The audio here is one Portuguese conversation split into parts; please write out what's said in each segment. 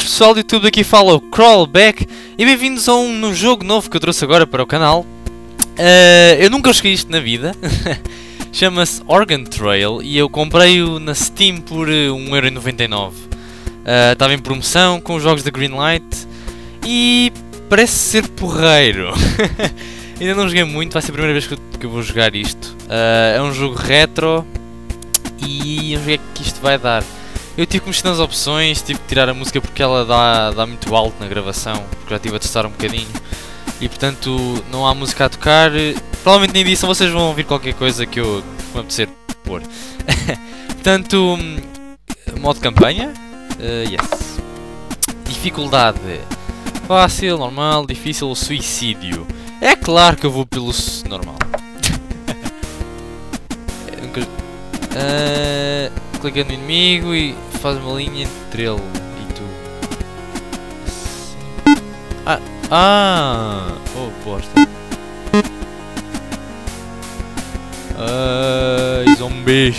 pessoal do YouTube, aqui fala o Crawlback e bem-vindos a um jogo novo que eu trouxe agora para o canal. Eu nunca joguei isto na vida. Chama-se Organ Trail e eu comprei-o na Steam por 1,99€. Estava em promoção com os jogos da Greenlight e parece ser porreiro. Ainda não joguei muito, vai ser a primeira vez que eu vou jogar isto. É um jogo retro e vamos ver o que isto vai dar. Eu tive que mexer nas opções, tive que tirar a música porque ela dá muito alto na gravação, porque já estive a testar um bocadinho. E portanto não há música a tocar. Provavelmente na edição vocês vão ouvir qualquer coisa que eu me apetecer pôr. Portanto, modo campanha, yes. Dificuldade, fácil, normal, difícil, suicídio. É claro que eu vou pelo normal. Clica no inimigo e faz uma linha entre ele e tu. Assim. Oh, bosta. Zombies.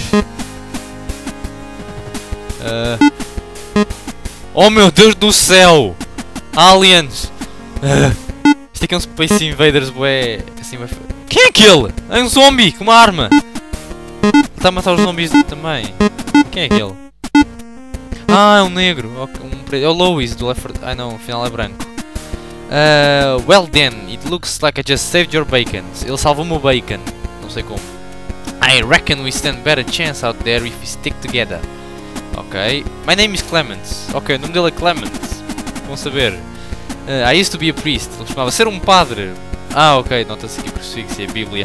Oh meu Deus do céu! Aliens! Isto aqui é um Space Invaders, bué. Assim, bué. Quem é aquele? É um zombie com uma arma! Ele está a matar os zombies também. Quem é aquele? É um negro. É o Lois do Left 4 Dead. Não, afinal é branco. Well then, it looks like I just saved your bacon. Ele salvou-me o bacon. Não sei como. I reckon we stand better chance out there if we stick together. Ok. My name is Clemens. Ok, o nome dele é Clemens. Vão saber. I used to be a priest. Ele costumava ser um padre. Ok. Nota-se aqui o crucifixo e a Bíblia.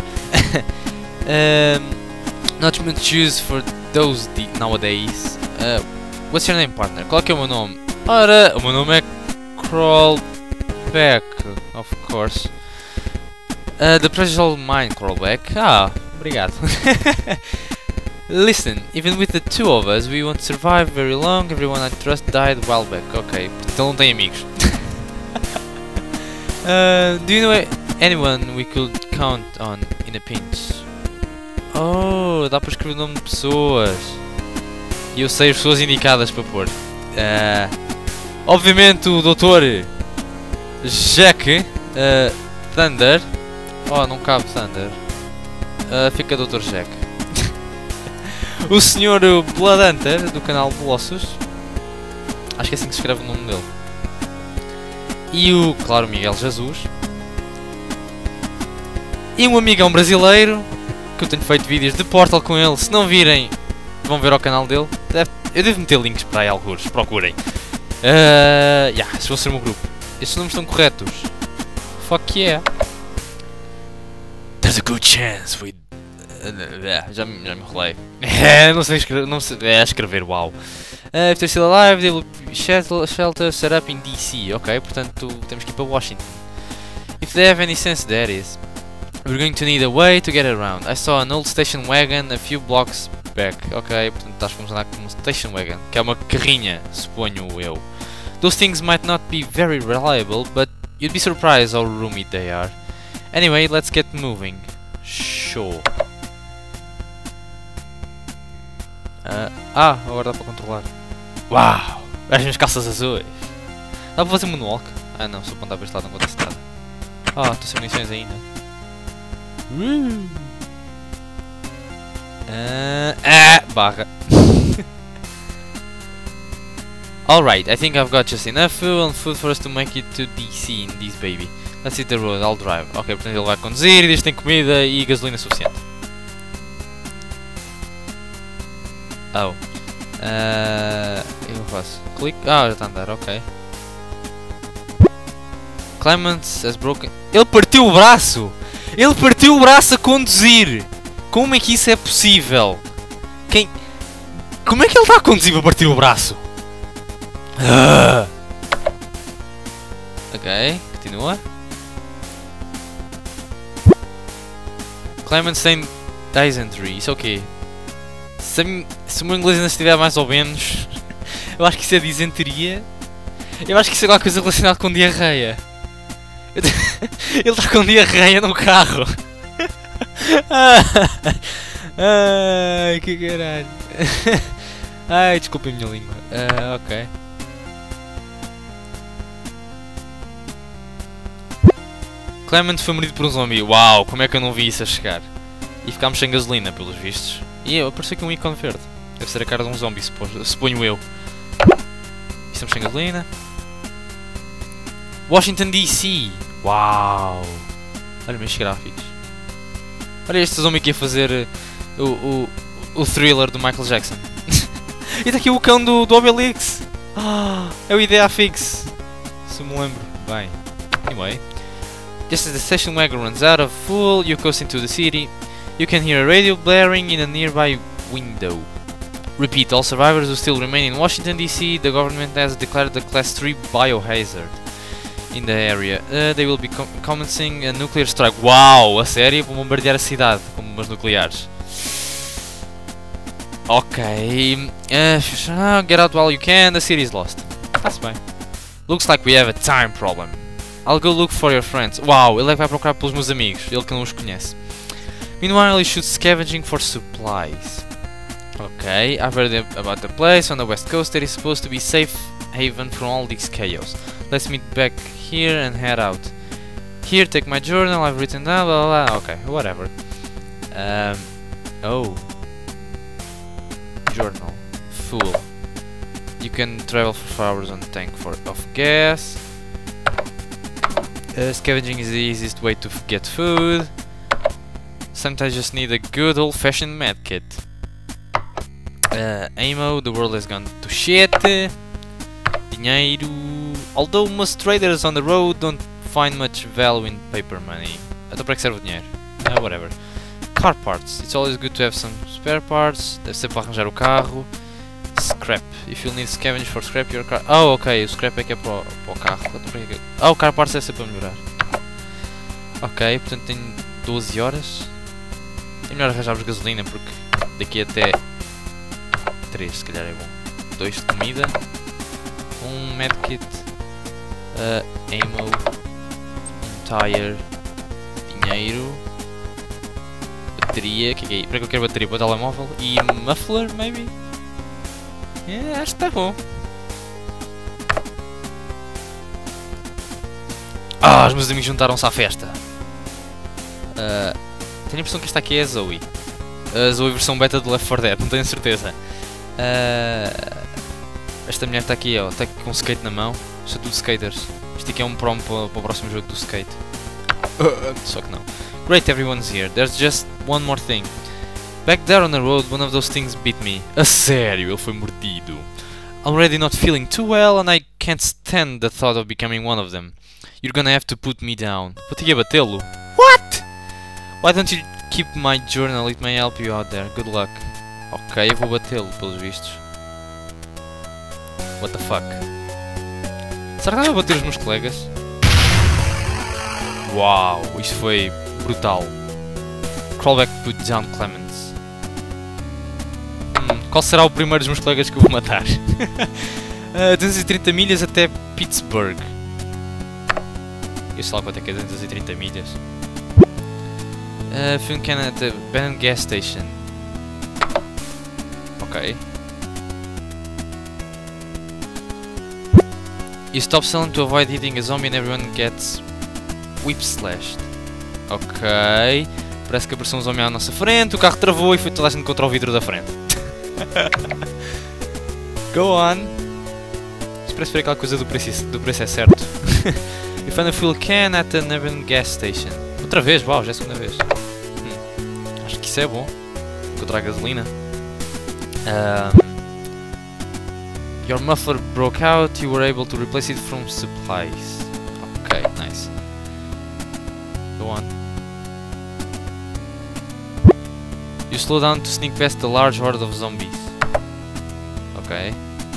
Not much choose for those nowadays. What's your name, partner? Qual é que é o meu nome? Ora, o meu nome é Crawlback, of course. The pleasure's all mine, Crawlback. Obrigado. Listen, even with the two of us, we won't survive very long. Everyone I trust died a while back. Ok, então não tem amigos. Do you know anyone we could count on in a pinch? Oh, dá para escrever o nome de pessoas. E eu sei as pessoas indicadas para pôr. Obviamente o Dr. Jack Thunder. Não cabe Thunder. Fica Dr. Jack. O Sr. Blood Hunter do canal Colossus. Acho que é assim que se escreve o nome dele. E claro, Miguel Jesus. E um amigão brasileiro que eu tenho feito vídeos de Portal com ele. Se não virem, vão ver ao canal dele. Eu devo meter links para aí alguns, procurem. Estes vão ser o meu grupo. Estes nomes estão corretos. Fuck yeah. There's a good chance we... já me enrolei. Não sei escrever, uau. If they're still alive, they will be shelter set up in DC. Ok, portanto temos que ir para Washington. If they have any sense, that is. We're going to need a way to get around. I saw an old station wagon a few blocks back. Ok, portanto acho que vamos andar com uma station wagon, que é uma carrinha, suponho eu. Those things might not be very reliable, but you'd be surprised how roomy they are. Anyway, let's get moving. Show. Agora dá para controlar. Uau! As minhas calças azuis. Dá para fazer moonwalk? Não, se eu apontar para este lado não acontece nada. Estou sem munições ainda. Barra. Alright, I think I've got just enough fuel and food for us to make it to DC in this baby. Let's hit the road, I'll drive. Ok, portanto ele vai conduzir e diz que tem comida e gasolina suficiente. Eu faço clique. Já está a andar, ok. Clemens has broken. Ele partiu o braço! Ele partiu o braço a conduzir! Como é que isso é possível? Como é que ele está a conduzir para partir o braço? Ok, continua. Clemens tem dysentery, isso é o quê? Se o meu inglês ainda estiver mais ou menos, eu acho que isso é disenteria. Eu acho que isso é alguma coisa relacionada com diarreia. Ele está com diarreia no carro. Ai, que caralho. Ai, desculpem a minha língua. Ok. Clement foi mordido por um zombie. Uau, como é que eu não vi isso a chegar? E ficámos sem gasolina, pelos vistos. E apareceu aqui um ícone verde. Deve ser a cara de um zombie, suponho eu. E estamos sem gasolina. Washington DC. Uau. Olha estes gráficos. Olha este zombie aqui a fazer o thriller do Michael Jackson. E está aqui o cão do Obelix. É o Ideafix. Se me lembro bem. Anyway. Just as the station wagon runs out of fuel, you coast into the city. You can hear a radio blaring in a nearby window. Repeat, all survivors who still remain in Washington DC, the government has declared a Class 3 biohazard in the area. They will be commencing a nuclear strike. Uau, a sério? Vão bombardear a cidade com bombas nucleares. Ok. Get out while you can, the city is lost. Está-se bem. Looks like we have a time problem. I'll go look for your friends. Uau, ele é que vai procurar pelos meus amigos, ele que não os conhece. Meanwhile, you should scavenging for supplies. Okay, I've heard about the place on the west coast that is supposed to be safe haven from all this chaos. Let's meet back here and head out. Here, take my journal, I've written down, blah blah blah. Okay, whatever. Oh. Journal. Full. You can travel for 4 hours on the tank of gas. Scavenging is the easiest way to get food. Sometimes you just need a good old-fashioned medkit. Ammo, the world has gone to shit. Dinheiro. Although most traders on the road don't find much value in paper money. Então para que serve o dinheiro? Whatever. Car parts. It's always good to have some spare parts. Deve ser para arranjar o carro. Scrap. If you need scavenge for scrap your car. Oh, ok. O scrap é que é para o carro. O car parts deve ser para melhorar. Ok, portanto tenho 12 horas. É melhor arranjarmos gasolina porque daqui até 3 se calhar é bom. 2 de comida. Um medkit. Ammo. Um tire. Dinheiro. Bateria. Que é? Para que eu quero bateria? Para o telemóvel. E muffler, maybe? Acho que está bom. Os meus amigos juntaram-se à festa. Tenho a impressão que esta aqui é a Zoe. A Zoe versão beta do Left 4 Dead, não tenho certeza. Esta mulher está aqui, ó, está aqui com um skate na mão. Isto é tudo skaters. Isto aqui é um promo para o próximo jogo do skate. Só que não. Great, everyone's here. There's just one more thing. Back there on the road, one of those things bit me. A sério, ele foi mordido. Already not feeling too well and I can't stand the thought of becoming one of them. You're gonna have to put me down. Vou ter que batê-lo. What? Why don't you keep my journal? It may help you out there. Good luck. Ok, eu vou batê-lo, pelos vistos. What the fuck? Será que eu vou bater os meus colegas? Uau, isto foi brutal. Crawlback put down Clemens. Qual será o primeiro dos meus colegas que eu vou matar? 230 milhas até Pittsburgh. Eu sei lá quanto é que é 230 milhas. Film can at the abandoned gas station. Ok. You stop selling to avoid hitting a zombie and everyone gets whip slashed. Ok. Parece que apareceu um zombie à nossa frente, o carro travou e foi toda a gente contra o vidro da frente. Go on. Isto parece ver aquela coisa do preço é certo. You find a fuel can at an abandoned gas station. Outra vez, uau, já é a segunda vez. Acho que isso é bom. Encontrar gasolina. Your muffler broke out, you were able to replace it from supplies. Ok, nice. Go on. You slow down to sneak past the large horde of zombies. Ok.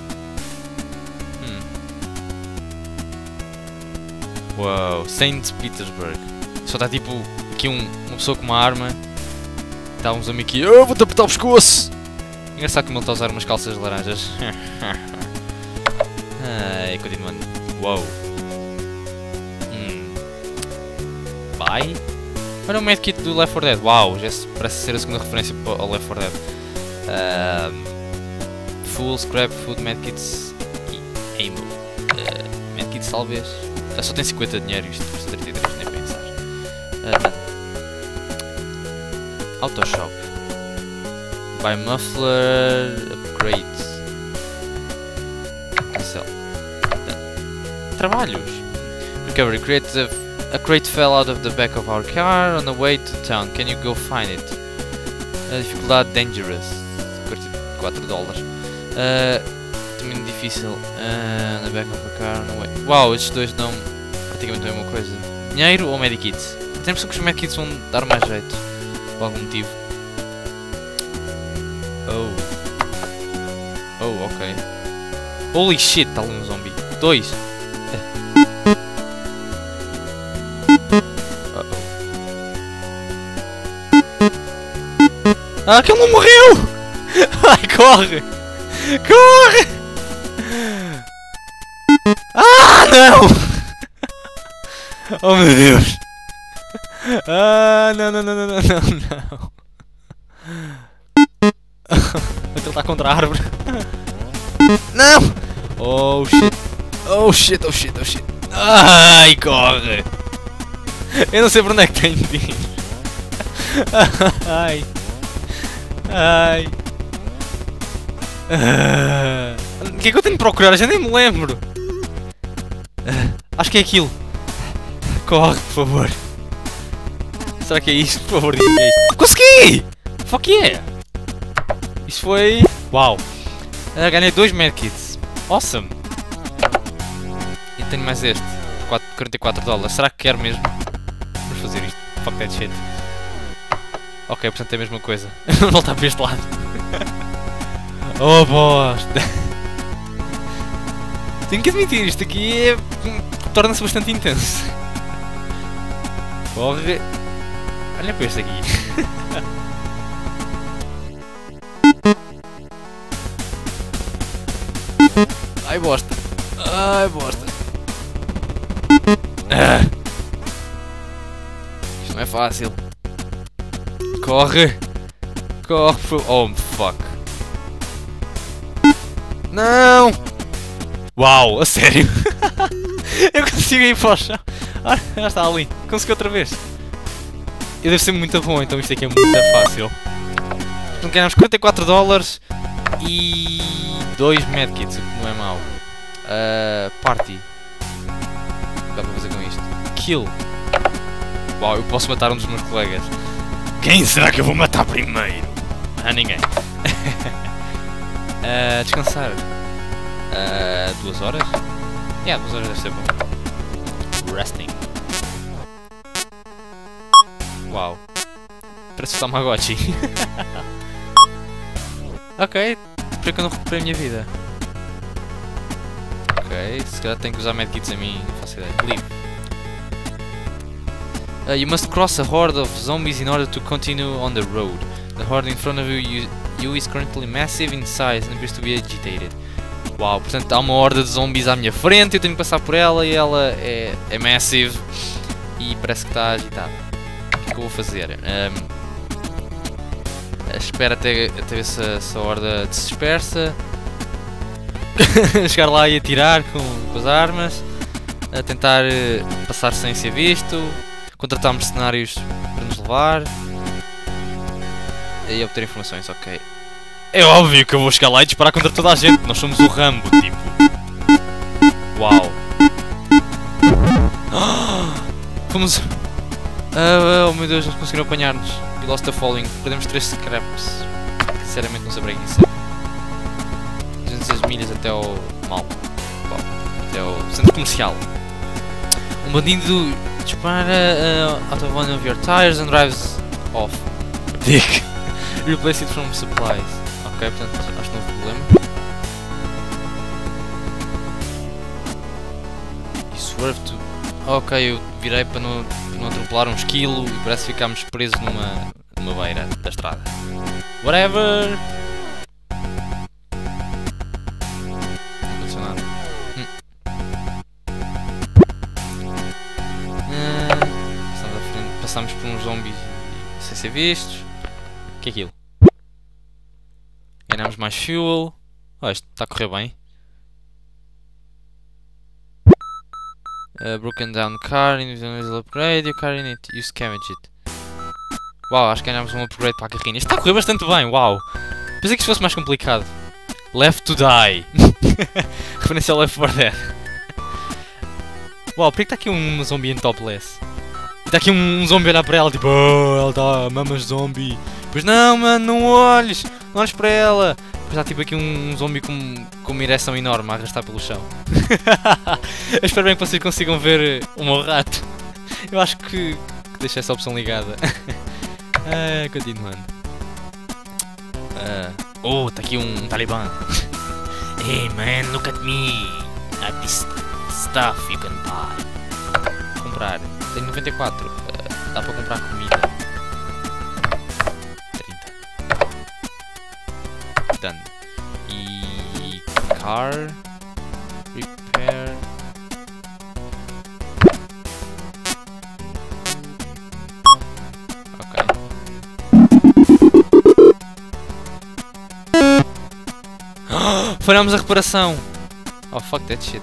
Wow, Saint Petersburg. Só está tipo aqui uma pessoa com uma arma. Está um zombie aqui. Eu vou-te apertar o pescoço! Engraçado como ele está a usar umas calças laranjas. Continuando. Uou. Bye. Olha o medkit do Left 4 Dead. Uau, já parece ser a segunda referência ao Left 4 Dead. Full, scrap, food, medkits e ammo. Medkits talvez. Só tem 50 de dinheiro, isto custa 33, nem pensar. Auto shop. Buy muffler upgrades. Cancel. Trabalhos. Recovery. A crate fell out of the back of our car on the way to town. Can you go find it? Dificuldade dangerous. $44. Também difícil. On the back of a car on the way. Uau, estes dois dão praticamente a mesma coisa. Dinheiro ou medikits? Tem a impressão que os medikits vão dar mais jeito. Por algum motivo. Oh, ok. Holy shit, está ali um zombie. 2. Ah, que ele não morreu! Ai, corre! Corre! Ah, não! Oh meu Deus! Ah, não. Ele está contra a árvore. Não! Oh shit. Ai, corre! Eu não sei por onde é que tenho de ir. Ai. O que é que eu tenho de procurar? Já nem me lembro. Acho que é aquilo. Corre, por favor. Será que é isto? Por favor, diga que é isto. Consegui! Fuck yeah! Isto foi... Uau! Ganhei 2 medkits. Awesome! E tenho mais este. $44. Será que quero mesmo? Vamos fazer isto. Fuck that shit. Ok, portanto é a mesma coisa. Vamos voltar para este lado. Oh, bosta! Tenho que admitir, isto aqui torna-se bastante intenso. Corre! Olha para este aqui. Ai, bosta! Isto não é fácil. Corre! Oh, fuck! Não! Uau, a sério? Eu consigo ir para o chão. Ah, já está ali. Consegui outra vez. Eu devo ser muito bom, então isto aqui é muito fácil. Portanto, ganhamos $44 e 2 medkits, o que não é mau. Party. Dá para fazer com isto. Kill. Uau, eu posso matar um dos meus colegas. Quem será que eu vou matar primeiro? Ah, ninguém. Descansar. 2 horas? 2 horas deve ser bom. Resting. Uau. Parece o Tamagotchi. Ok. Por que eu não recuperei a minha vida? Ok. Se calhar tenho que usar medkits a mim. Não faço ideia. Leave. You must cross a horde of zombies in order to continue on the road. The horde in front of you is currently massive in size and appears to be agitated. Uau, portanto há uma horda de zombies à minha frente, eu tenho que passar por ela e ela é massive e parece que está agitada. O que é que eu vou fazer? Espero até ver se a horda se dispersa. Chegar lá e atirar com as armas. A tentar passar sem ser visto. Contratar mercenários para nos levar. E obter informações, ok. É óbvio que eu vou chegar lá e disparar contra toda a gente. Nós somos o Rambo, tipo. Uau. Fomos... oh meu Deus, eles conseguiram apanhar-nos. We lost the following. Perdemos 3 scraps. Sinceramente não saberei o que isso é. 200 milhas até ao mal. Até ao centro comercial. Um bandido dispara out of one of your tires and drives off. Dick. Replace it from supplies. Ok, portanto acho que não houve problema. E swerve to... Ok, eu virei para não atropelar um esquilo e parece que ficámos presos numa beira da estrada. Whatever! Não aconteceu nada. Passámos por uns zombies sem ser vistos. O que é aquilo? Ganhamos mais fuel. Oh, isto está a correr bem. Broken down car, individual upgrade, your car in it, you scavenge it. Uau, acho que ganhámos um upgrade para a carrinha. Isto está a correr bastante bem, uau. Pensei que isto fosse mais complicado. Left to die. Referência ao Left 4 Dead. Uau, porquê que está aqui um zombie em topless? E está aqui um zombie a olhar para ela, tipo, oh, ela está mamas zombie. Pois não, mano, não olhes para ela. Depois está tipo aqui um zombie com uma ereção enorme a arrastar pelo chão. Eu espero bem que vocês consigam ver o meu rato. Eu acho que deixei essa opção ligada. Continuando. Oh, está aqui um talibã. Hey man, look at me. I have this stuff you can buy. Comprar. Tenho 94. Dá para comprar comida. 30. Done. E car repair. Ok. Falhamos a reparação. Oh fuck that shit.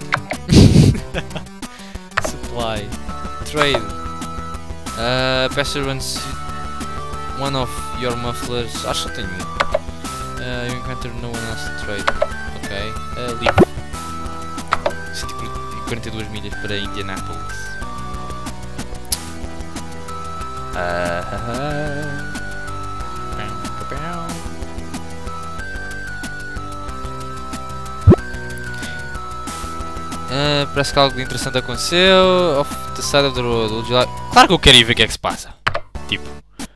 Supply. Trade. Pastor runs one of your mufflers. Acho que só tenho um. You encounter no one else to trade. Ok. Leave. 142 milhas para Indianapolis. Parece que algo interessante aconteceu. Off the side of the road. Claro que eu quero ir ver o que é que se passa. Tipo.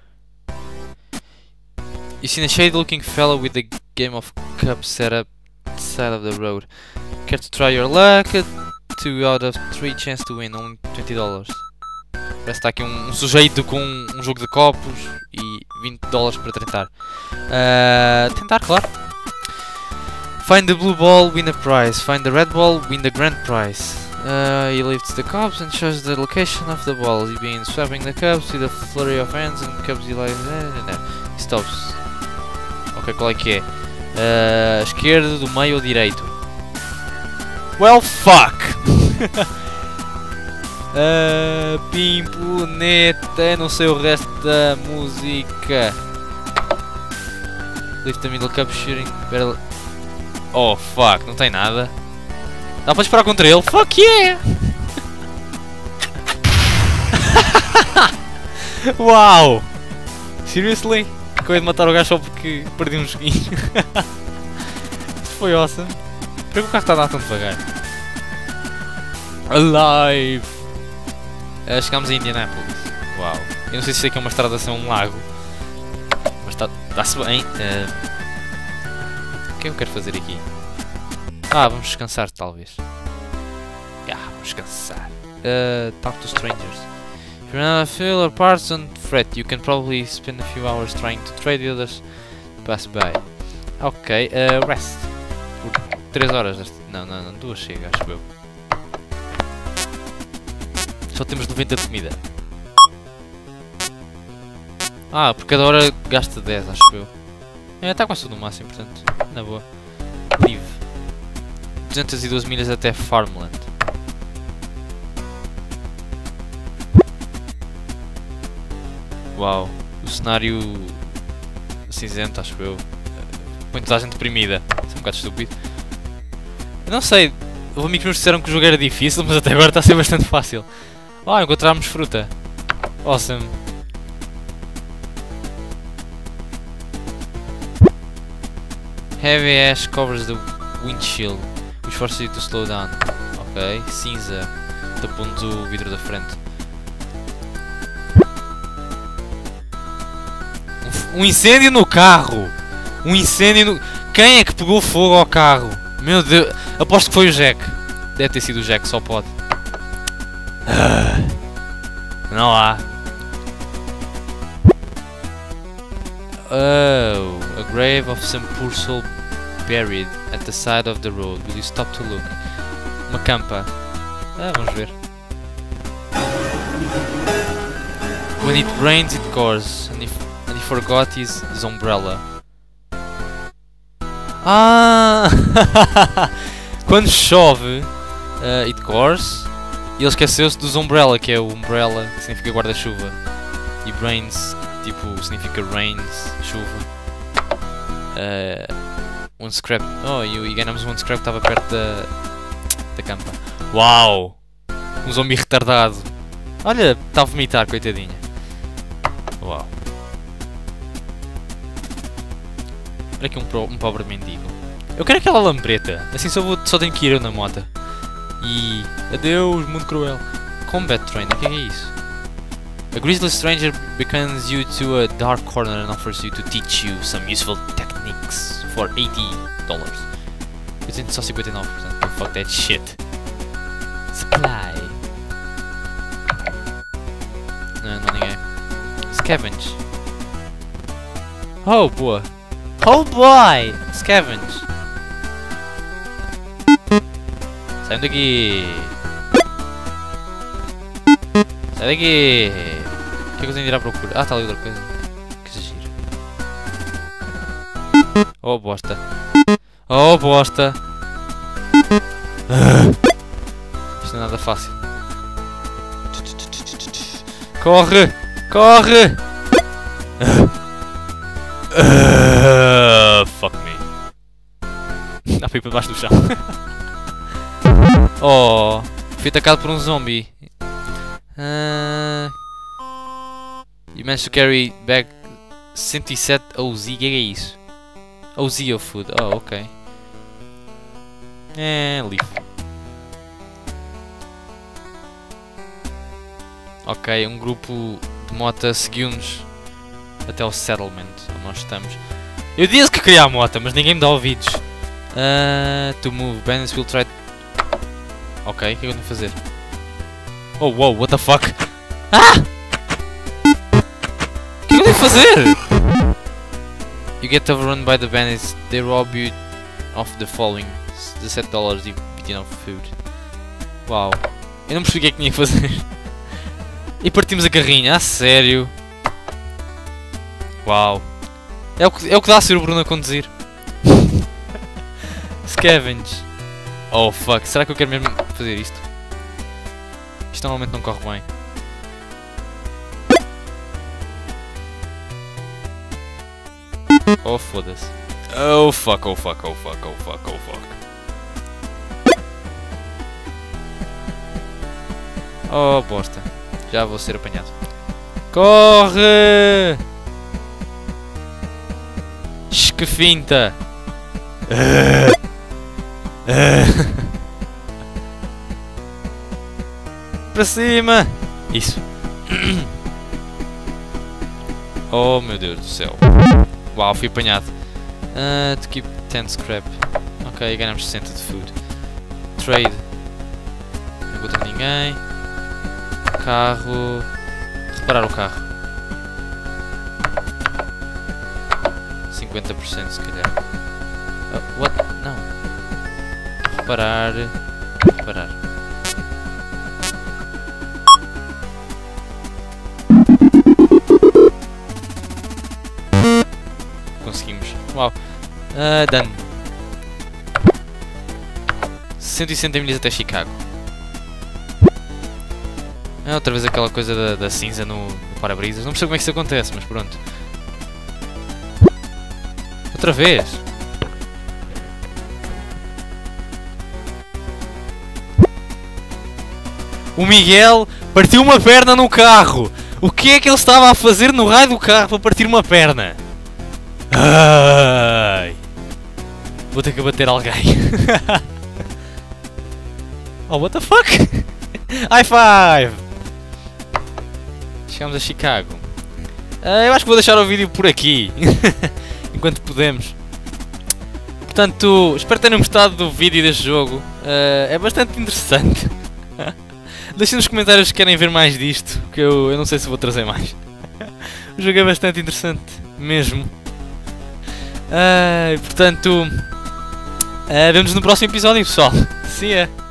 You see a shady looking fellow with a game of cups set up at the side of the road. Care to try your luck? 2 out of 3 chance to win, only $20. Parece que está aqui um sujeito com um jogo de copos e $20 para tentar. Tentar, claro. Find the blue ball, win a prize. Find the red ball, win the grand prize. He lifts the cups and shows the location of the ball. He begins swapping the cups with a flurry of hands and cups he lies. He stops. Ok, qual é que é? Esquerdo, do meio ou direito? Well, fuck! Pimpo, neta, não sei o resto da música. Lift the middle cup, shooting. Oh, fuck, não tem nada. Dá para disparar contra ele? Fuck yeah! Uau! Seriously? Acabei de matar o gajo só porque perdi um joguinho. Isto foi awesome. Por que o carro está a dar tão devagar? Alive! Chegámos a Indianapolis. Uau! Eu não sei se isto aqui é uma estrada sem um lago. Mas está-se bem. O que é que eu quero fazer aqui? Vamos descansar talvez. Vamos descansar. Talk to strangers. If you run a fuel or parts, don't fret. You can probably spend a few hours trying to trade the others to pass by. Ok, rest. Por 3 horas. Não, 2 chega, acho eu. Só temos 90 de comida. Por cada hora gasta 10, acho eu. Está quase tudo no máximo, portanto, na boa. Leave. 212 milhas até Farmland. Uau, o cenário cinzento, acho eu. Põe toda a gente deprimida. Isso é um bocado estúpido. Eu não sei, houve amigos meus que disseram que o jogo era difícil, mas até agora está a ser bastante fácil. Encontramos fruta. Awesome. Heavy ash covers the windshield, which forces you to slow down. Ok, cinza, tapando o vidro da frente. Um incêndio no carro! Um incêndio no... Quem é que pegou fogo ao carro? Meu Deus, aposto que foi o Jack. Deve ter sido o Jack, só pode. Não há. Oh, a grave of some poor soul buried at the side of the road. Will you stop to look? Uma campa. Vamos ver. When it rains it pours, and he forgot his umbrella. Quando chove, it pours, E ele esqueceu-se dos Umbrella, que é o Umbrella, que significa guarda-chuva. E Brains, tipo, significa rains, chuva. Um scrap. Oh, e ganhamos um scrap que estava perto da campa. Uau! Um zombie retardado. Olha, está a vomitar, coitadinha. Uau. Olha aqui um pobre mendigo. Eu quero aquela lambreta. Assim só tenho que ir eu na moto. E... adeus, mundo cruel. Combat Trainer, o que é isso? A grizzly stranger beckons you to a dark corner and offers you to teach you some useful techniques for $80. Eu tenho só 59%. Oh, fuck that shit. Supply. Não há ninguém. Scavenge. Oh, boa. Oh boy! Scavenge. Sai daqui. Sai daqui. O que é que eu tenho de ir à procura? Ah, está ali outra coisa. Que giro. Oh bosta. Oh bosta. Isto não é nada fácil. Corre! Corre! Fuck me. Dá para ir para debaixo do chão. Oh, fui atacado por um zombie. You managed to carry back 107 OZ. O que é isso? OZ of food. Oh, ok. Leaf. Ok, um grupo de mota seguiu-nos até o settlement onde nós estamos. Eu disse que queria a moto, mas ninguém me dá ouvidos. To move, bandits will try. Ok, o que é que eu tenho de fazer? Oh, wow, what the fuck? Ah! O que é que eu tenho de fazer? You get overrun by the bandits. They rob you of the following $17 e beating of food. Uau. Eu não percebi o que é que tinha que fazer. E partimos a carrinha, a sério? Uau. É o que dá a ser o Bruno a conduzir. Scavenge. Oh fuck, será que eu quero mesmo fazer isto? Isto normalmente não corre bem. Oh foda-se. Oh fuck, oh fuck, oh fuck, oh fuck, oh fuck. Oh bosta. Já vou ser apanhado. Corre! Que finta! Para cima! Isso! Oh meu Deus do céu! Uau, fui apanhado! To keep 10 scrap. Ok, ganhamos 60 de food. Trade. Não encontro ninguém. Carro. Reparar o carro. 50% se calhar. What? Não. Reparar. Reparar. Conseguimos. Uau. Dano. 160 milhas até Chicago. Outra vez aquela coisa da cinza no para-brisas. Não percebo como é que isso acontece, mas pronto. Outra vez. O Miguel partiu uma perna no carro. O que é que ele estava a fazer no raio do carro para partir uma perna? Ai. Vou ter que bater alguém. Oh, what the fuck? High five! Chegamos a Chicago. Eu acho que vou deixar o vídeo por aqui. Enquanto podemos. Portanto, espero que tenham gostado do vídeo deste jogo. É bastante interessante. Deixem nos comentários se querem ver mais disto, que eu não sei se vou trazer mais. O jogo é bastante interessante, mesmo. Portanto, vemo-nos no próximo episódio, pessoal. See ya!